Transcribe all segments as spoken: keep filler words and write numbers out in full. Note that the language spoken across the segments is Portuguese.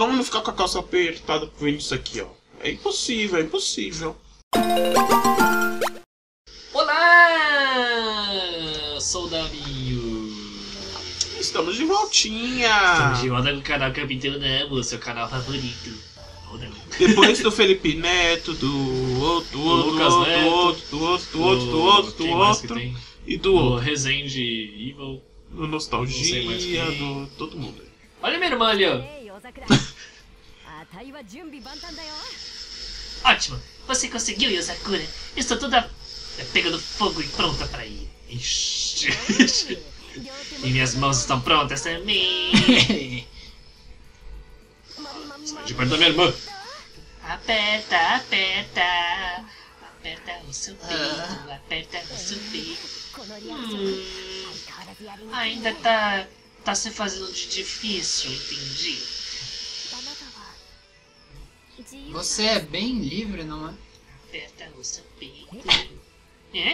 Como não ficar com a calça apertada vendo isso aqui, ó? É impossível, é impossível. Olá, soldaminho. Estamos de voltinha. Estamos de volta no canal Capitão Nemo, seu canal favorito. Ou não. Depois do Felipe Neto, do outro, do outro, do Lucas outro, Neto, do outro, do outro, do outro, do outro, do quem mais que outro, tem? e do Do outro. Resende Evil. Do Não sei mais Nostalgia, quem. do todo mundo. Olha minha irmã ali, ó. Ótimo, você conseguiu, Yosakura. Estou toda pegando fogo e pronta pra ir. Ixi. E minhas mãos estão prontas também. Sai de perto da minha irmã. Aperta, aperta. Aperta o seu peito, aperta o seu peito. Hum, ainda tá, tá se fazendo de difícil, entendi. Você é bem livre, não é? Aperta o seu peito. É?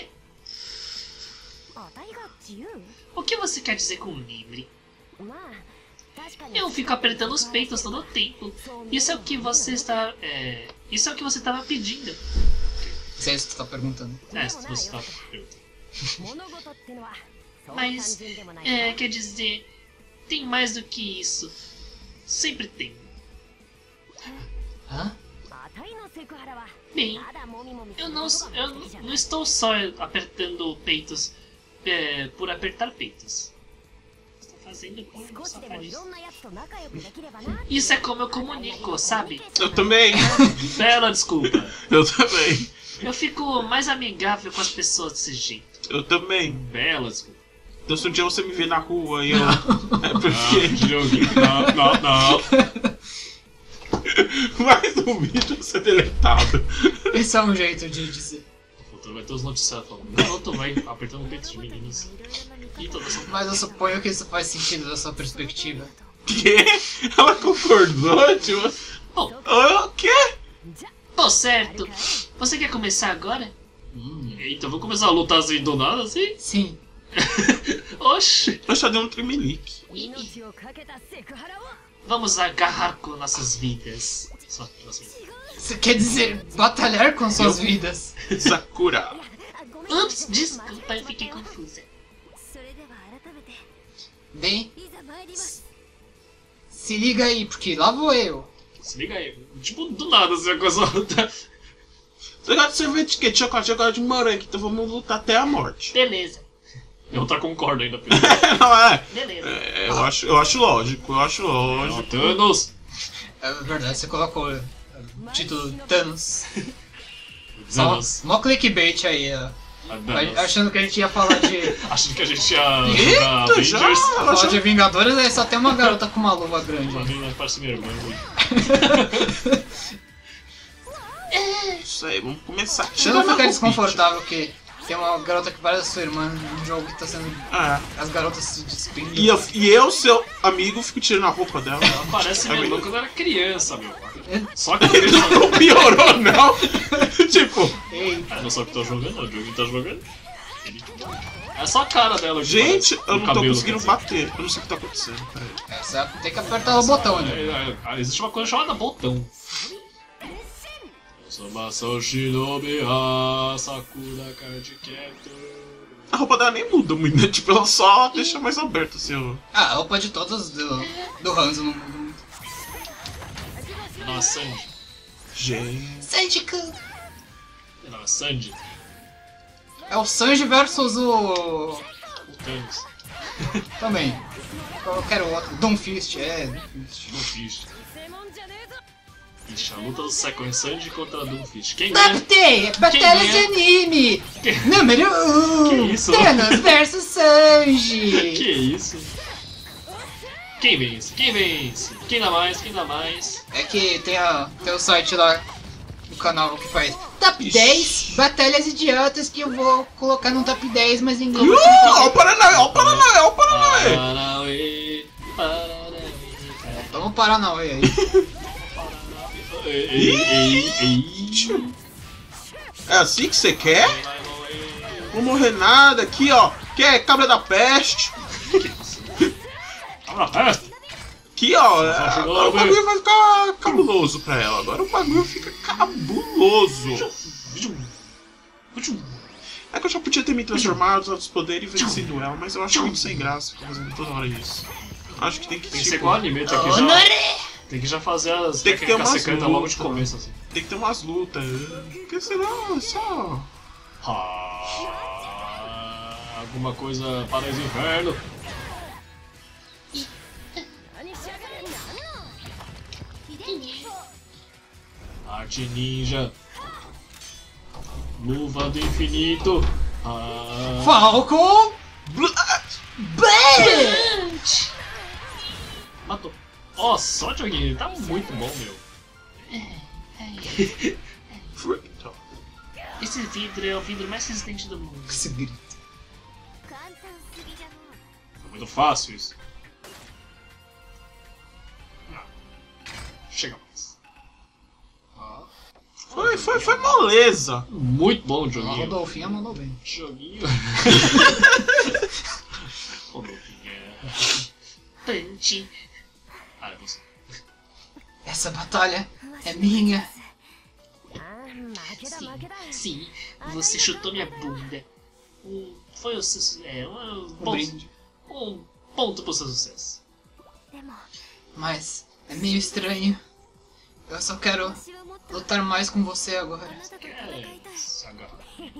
O que você quer dizer com livre? Eu fico apertando os peitos todo o tempo. Isso é o que você está. É, isso é o que você estava pedindo. Se é isso que você tá perguntando. É, se você estava perguntando. Mas, é, quer dizer, tem mais do que isso. Sempre tem. Hã? Bem, eu não, eu não estou só apertando peitos é, por apertar peitos. Estou fazendo por só pra isso. Isso é como eu comunico, sabe? Eu também. Bela desculpa. Eu também. Eu fico mais amigável com as pessoas desse jeito. Eu também. Bela desculpa. Então se um dia você me ver na rua e eu... É porque... Não, não, não. Mais um vídeo a ser deletado. Esse é um jeito de dizer. O futuro vai ter os noticiários falando. Garoto vai apertando peitos de meninos. E toda essa... Mas eu suponho que isso faz sentido da sua perspectiva. Quê? Ela concordou, tipo... Bom, O quê? tô certo. Você quer começar agora? Hum. Eita, eu vou começar a lutar assim do nada, assim? Sim. Oxi. Eu só dei um tremelique. Vamos agarrar com nossas vidas. Só nossas vidas. Você quer dizer batalhar com suas vidas? Sakura. Ups, desculpa, eu fiquei confusa. Bem, se liga aí, porque lá vou eu. Se liga aí. Tipo, do nada, assim, a coisa luta. Você gosta de sorvete de quê? De chocolate, eu gosto de morango, então vamos lutar até a morte. Beleza. Eu outra concordo ainda, Pedro. Não é? Beleza. É, eu, acho, eu acho lógico, eu acho lógico. Thanos. É verdade, você colocou o título Thanos. Só, Thanos. mó clickbait aí, ó. Thanos. Achando que a gente ia falar de. Achando que a gente ia Eita, jogar já? Avengers. falar de Vingadores, aí só tem uma garota com uma luva grande. Uma menina parece minha irmã. Isso aí, vamos começar. Você não fica desconfortável que tem uma garota que parece a sua irmã num jogo que tá sendo. Ah, As garotas se despendem. e eu, e eu, seu amigo, fico tirando a roupa dela. Ela parece minha irmã quando eu era criança, meu. É. Só que ele não... Não piorou, não. Tipo, Ei, Ah, não sabe o que tá jogando, o jogo tá jogando. Ele... É só a cara dela. que gente, parece. eu O não tô cabelo, conseguindo quer dizer. bater. Eu não sei o que tá acontecendo. Peraí. é, você tem que apertar o botão, né? É, é, existe uma coisa chamada botão. Soma Shinobi ha Sakura Card Captor. A roupa dela nem muda muito, né? Tipo, ela só deixa mais aberto assim, ó. Ah, a roupa de todos do, do Hanzo não muda muito. Não, é Sandy. Gente. Sanji-kun! Não, é Sandy. É o Sanji versus o. O Thanos. Também. Qualquer outro. Doomfist, é. Doomfist. Doomfist. Ixi, a luta do Second Sandy contra Doomfist. Quem ganha? Adaptei! Batalhas de ganha? anime! Que- Número um! Que isso? Thanos versus Sanji! Que isso? Quem vence? Quem vence? Quem dá mais? Quem dá mais? É que tem, a, tem o site lá do canal que faz Top Ixi. dez batalhas idiotas que eu vou colocar no top dez, mas ninguém Uh, vai ó o Paranauê, ó o Paranauê, ó o Paranauê. Paranauê, Paranauê. Vamos parar não, aí. Ei, ei, ei, ei. É assim que você quer? Não morrer nada aqui, ó. Que é cabra da peste. Cabra peste? Que, ó, é, Só chegou agora o lá, bagulho vai ficar cabuloso pra ela. Agora o bagulho fica cabuloso. É que eu já podia ter me transformado nos outros poderes e vencido ela, mas eu acho muito sem graça ficar fazendo toda hora isso. Acho que tem que, Tem que tipo, ser igual anime, tem que já... Tem que já fazer as Tem que ter técnicas umas secretas logo de lutas. começo, assim. tem que ter umas lutas. Porque senão é só... Ah, alguma coisa para os infernos. Arte ninja. Luva do infinito. Ah, Falcon! matou. Ó, só joguinho, tá muito bom, meu. Frito. Esse vidro é o vidro mais resistente do mundo. Esse grito. É muito fácil isso. Ah, chega mais. Ah, Foi, foi, foi moleza. muito bom o A joguinho. Rodolfinha mandou bem. Joguinho. Rodolfinha. Punch. Ah, é você. Essa batalha é minha. Sim, sim, você chutou minha bunda. Um, foi o seu, é, um, Um ponto, brinde. um ponto pro seu sucesso. Mas é meio estranho. Eu só quero lutar mais com você agora. É, saga.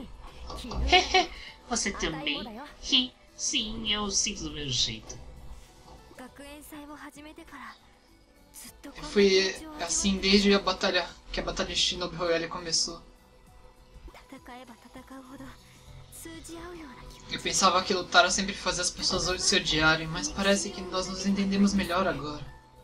Você também? Hi, sim, eu sinto do mesmo jeito. Foi assim desde a batalha que a batalha de Shinobi Royale começou. Eu pensava que lutar era sempre fazer as pessoas se odiarem, mas parece que nós nos entendemos melhor agora.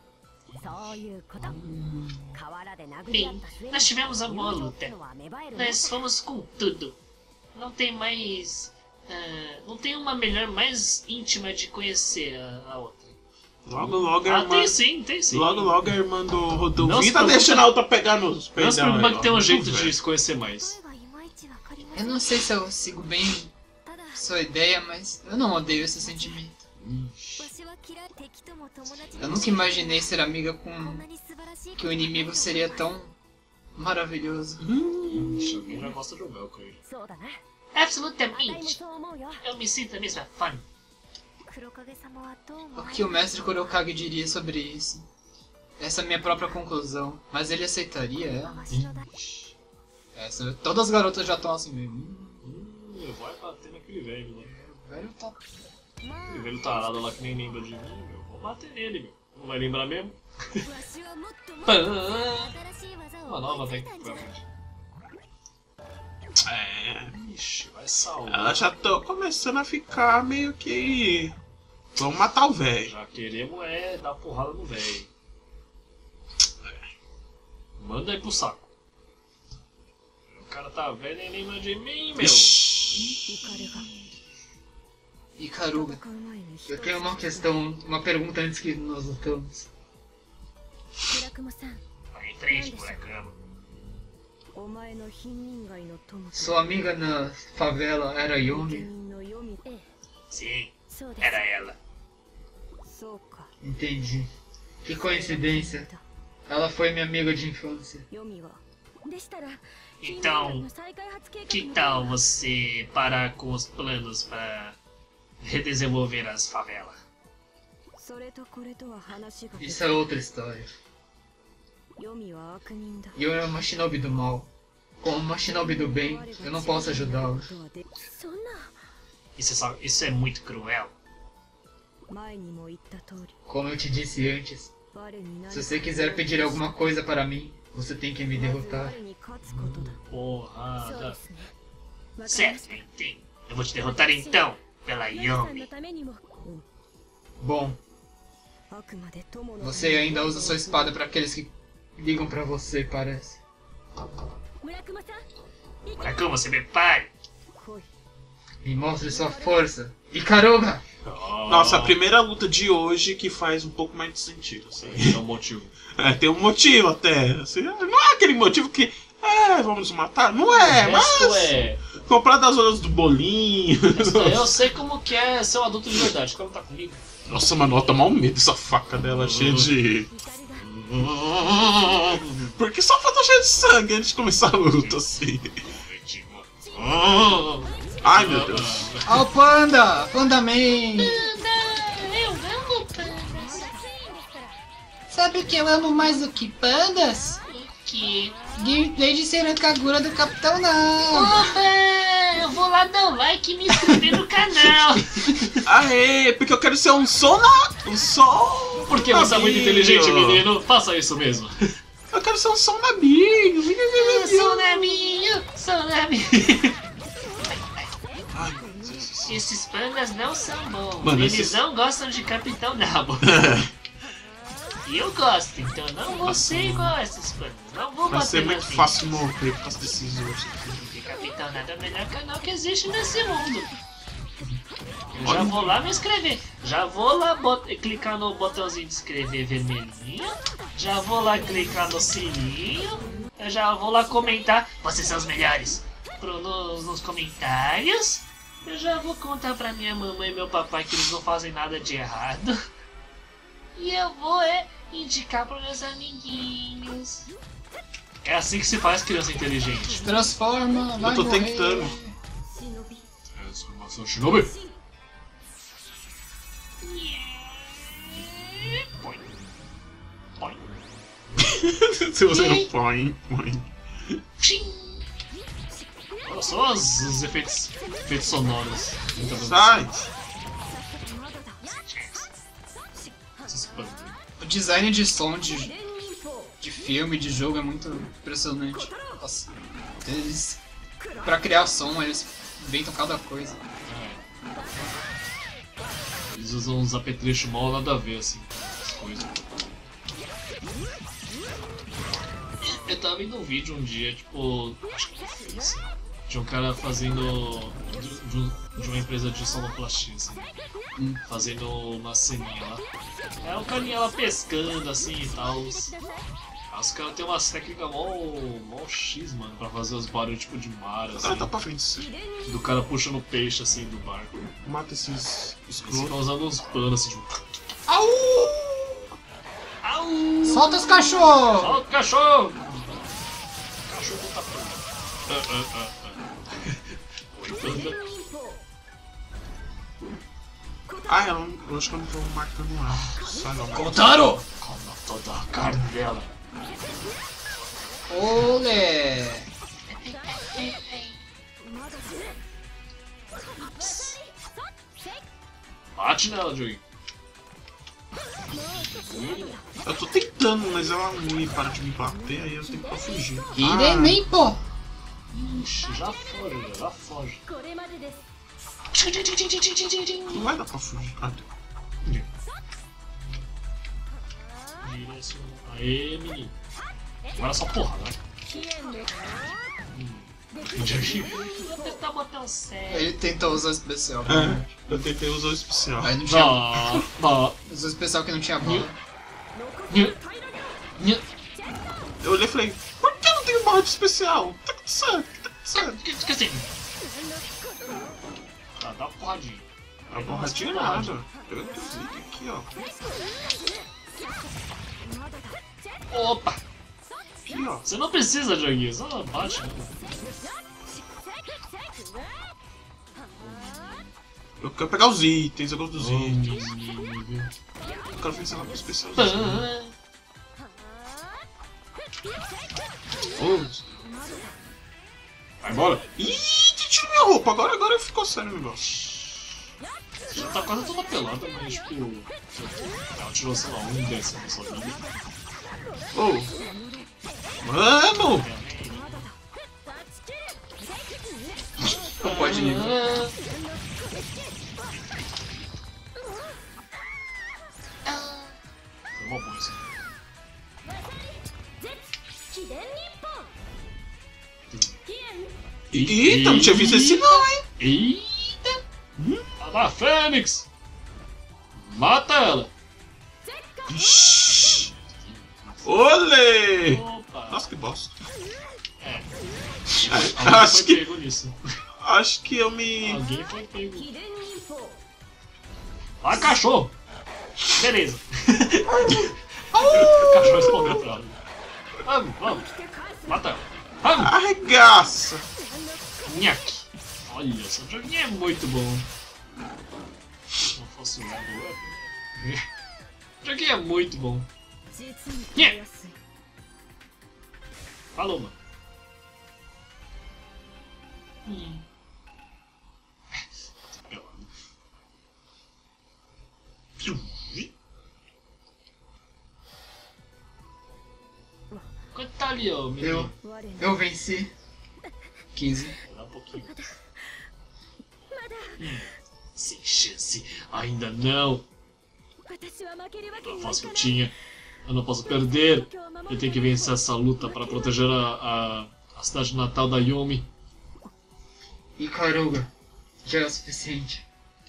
Bem, nós tivemos uma boa luta. Nós fomos com tudo. Não tem mais... ah, não tem uma melhor mais íntima de conhecer a, a outra. Logo, logo a Ah, irmã... tem sim, tem sim. Logo, logo a irmã do Não se Rodolfinho tá preocupe. deixando a outra pegar nos Não se peidão preocupa aí, que ó. tem um Muito jeito velho. de se conhecer mais. Eu não sei se eu sigo bem sua ideia, mas eu não odeio esse sentimento. Eu nunca imaginei ser amiga com que o inimigo seria tão maravilhoso. Ixi, alguém já gosta de um mel com ele. Absolutamente. Eu me sinto da mesma forma. O que o mestre Kurokage diria sobre isso? Essa é a minha própria conclusão. Mas ele aceitaria ela? Essa, todas as garotas já estão assim mesmo. Hum, vai bater naquele velho, né? O velho tá... Aquele velho tarado lá que nem lembra de mim, meu. Vou bater nele, meu. Não vai lembrar mesmo? Uma nova técnica. É... Ixi, vai salvar. Ela já tô começando a ficar meio que... Vamos matar o velho. Já queremos é dar porrada no velho. Manda aí pro saco. O cara tá velho e nem lembra de mim, meu. Ikaruga, eu tenho uma questão, uma pergunta antes que nós lutamos. Vai em frente, molecão. Sua amiga na favela era Yomi? Sim, era ela. Entendi. Que coincidência. Ela foi minha amiga de infância. Então, que tal você parar com os planos para redesenvolver as favelas? Isso é outra história. Yomi é uma shinobi do mal. Como uma shinobi do bem, eu não posso ajudá-la. Isso é, só, isso é muito cruel. Como eu te disse antes, se você quiser pedir alguma coisa para mim, você tem que me derrotar. Porrada. Certo, eu entendo. Eu vou te derrotar então, pela Yomi. Bom, você ainda usa sua espada para aqueles que ligam pra você, parece. Molecão, você me pare. Me mostre sua força. Ikaruga! Oh, Nossa, a primeira luta de hoje que faz um pouco mais de sentido, assim. é um motivo. É, tem um motivo até. Assim, não é aquele motivo que... É, vamos matar? Não é, O mas... resto é... Comprar das zonas do bolinho. Eu sei como que é ser um adulto de verdade. Como tá comigo? Nossa, mano, ela tá mal medo dessa faca dela, cheia de... Por que só falta cheia de sangue antes de começar a luta, assim? Ai, meu Deus. Ó o Panda! Panda Man! Panda, eu amo pandas. Sabe o que eu amo mais do que pandas? O quê? Gameplay de Senran Kagura do Capitão Não! Opa! Eu vou lá dar o like e me inscrever no canal. Aê, porque eu quero ser um som na... Um som... Porque você é muito nabinho. inteligente, menino. Faça isso mesmo. Eu quero ser um som nabinho. Sou Nabinho, sou Nabinho. Ai, meu Deus. Esses pandas não são bons. Mano, Eles esses- não gostam de Capitão Nabo. E eu gosto, então não vou ser igual a esses pandas. Não vou Vai bater ser muito nas fácil morrer por causa desses ursos. Porque Capitão Nabo é o melhor canal que existe nesse mundo. Eu já Olha. vou lá me inscrever. Já vou lá bot- clicar no botãozinho de inscrever vermelhinho. Já vou lá clicar no sininho. Eu já vou lá comentar. Vocês são os melhores. Pro, nos, nos comentários. Eu já vou contar pra minha mamãe e meu papai que eles não fazem nada de errado. E eu vou é, indicar pros meus amiguinhos. É assim que se faz criança inteligente. Transforma, vai Eu tô morrer. tentando. Transformação Shinobi. Põe. Põe. Se você não põe, põe. Tchim. Olha só os, os efeitos, efeitos sonoros. Muita Sai! Esses pandas. O design de som de, de filme, de jogo é muito impressionante. Nossa. Eles, pra criar som, eles inventam cada coisa. Eles usam uns apetrechos mal nada a ver, assim. As coisas. Eu tava vendo um vídeo um dia, tipo. Acho que foi isso. De um cara fazendo. De, de um- de uma empresa de sonoplastia, assim. Hum. Fazendo uma ceninha lá. É um carinha lá pescando, assim e tal. Aí os caras têm umas técnicas mó, mó X, mano, pra fazer os barulhos tipo de mar, Ah, assim. tá pra frente. Do cara puxando peixe, assim, do barco. Mata esses Eles escrotos. ficam usando uns panos, assim, tipo. Au! Au! Solta os cachorros! Ó o cachorro! Cachorro tá pronto. Ah, ah, ah, ah. Oi, panda. Ah, eu, não- eu acho que eu não tô marcando nada. Sai logo. Kotaro! Coma toda a carne dela. Olé! Bate nela, Joey. Eu tô tentando, mas ela não me para de me bater, aí eu tenho que fugir. Iremem, pô! Ixi, já foge, já foge. Não vai dar pra fugir. Ah, Direção. Aê, menino. Agora é só porra, né? Joey. Vou tentar botar um sério. Ele tentou usar o especial. é, eu tentei usar o especial. Aí não tinha. Não, não. Usou o especial que não tinha bola. Nhu. Nhu. Eu olhei e falei, por que eu não tenho barra de especial? O que tá acontecendo? O que tá acontecendo? Esqueci. Ah, dá uma porradinha. A borradinha é nada. Eu inclusive aqui, ó. Opa! Aqui, ó. Você não precisa, Joey. Só bate, né? Eu quero pegar os itens, eu gosto dos Oh, itens. menino. Eu quero vencer lá com o especial. Pã. Vai embora. Ih, te tirou minha roupa. Agora, agora ficou sério o negócio. Você já tá quase toda pelada, mas tipo. Ela tirou, sei lá, um décimo da sua vida. Ô. Mano! Não pode ir. Foi uma boa isso. Eita, não tinha visto esse não, hein? Eita! A da Fênix! Mata ela! Ixi. Olê! Opa! Nossa, que bosta. É. Acho Alguém foi que- pego nisso. Acho que eu me... Alguém foi pego. Vai, cachorro! Beleza. O cachorro respondeu pra ela. Vamos, vamos. Mata ela. Vamos. Arregaça! Nhaque. Olha, esse joguinho é muito bom. Não fosse o lado. O joguinho é muito bom. Nhé. Falou, mano. Hum. Quanto tá ali, ó, menino? Eu, eu venci. quinze. Dá um pouquinho. Hum, sem chance, ainda não. A voz que eu tinha, eu não posso perder. Eu tenho que vencer essa luta para proteger a, a, a cidade natal da Yomi. Ikaruga, já é o suficiente.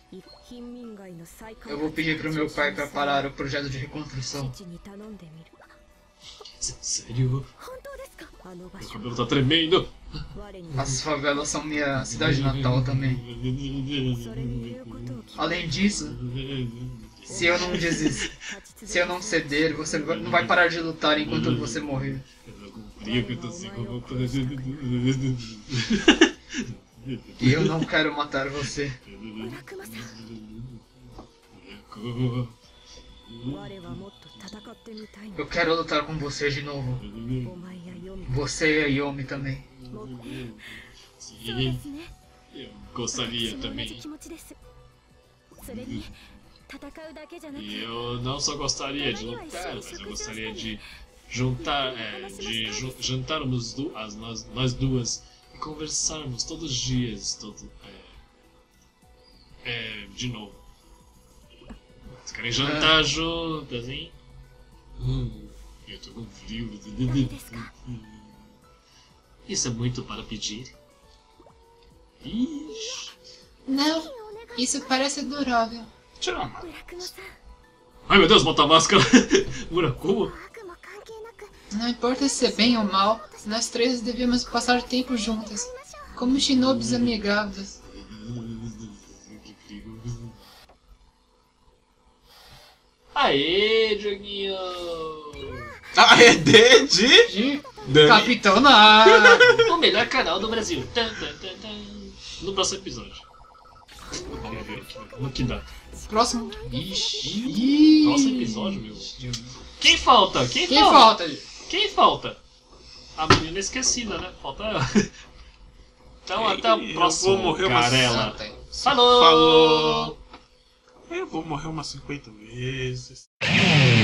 Eu vou pedir pro meu pai para parar o projeto de reconstrução. S- Sério? Meu cabelo tá tremendo. As favelas são minha cidade natal também. Além disso, se eu não desistir, se eu não ceder, você não vai parar de lutar enquanto você morrer. E eu não quero matar você. Eu quero lutar com você de novo. Você e a Yomi também. Sim, eu gostaria também. E eu não só gostaria de lutar, mas eu gostaria de juntar, é, de ju juntarmos du as, nós, nós duas e conversarmos todos os dias, todo, é, é, de novo. Vocês querem jantar juntas, hein? Hum, eu tô com frio. Isso é muito para pedir? Ixi. Não, isso parece adorável. Tira a mão. Ai meu Deus, bota a máscara! Murakumo? Não importa se é bem ou mal, nós três devemos passar tempo juntas, como shinobis amigáveis. Que frio. Aê, joguinho! Ah, é D de... De Dani. Capitão Nara! O melhor canal do Brasil. Tan, tan, tan, tan. No próximo episódio. Vamos ver aqui. No que dá. Próximo. Ixi. Próximo episódio, meu. Quem falta? Quem, Quem falta? falta? Quem falta? A menina esquecida, né? Falta ela. Então até o Eu próximo, vou morrer umas- Carela. Ah, tá. Falou! Falou! Eu vou morrer umas cinquenta vezes.